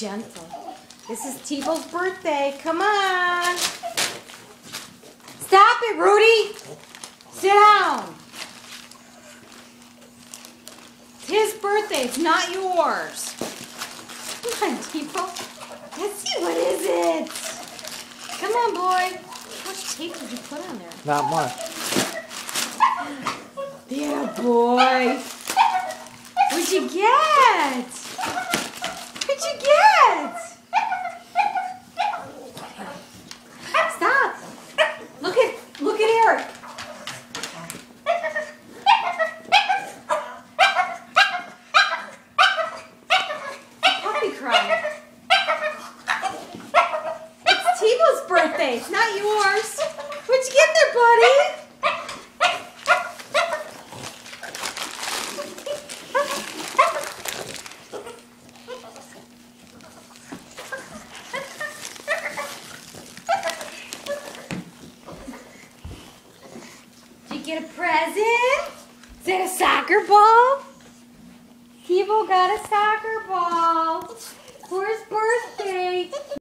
gentle. This is Tebow's birthday. Come on. Stop it, Rudy. Sit down. It's his birthday. It's not yours. Come on, Tebow. Let's see. What is it? Come on, boy. How much tape did you put on there? Not much. Yeah, boy. What'd you get? What'd you get? Stop. Look at Eric. Puppy crying. It's Tebow's birthday. It's not yours. What'd you get there, buddy? Did you get a present? Is that a soccer ball? Tebow got a soccer ball for his birthday.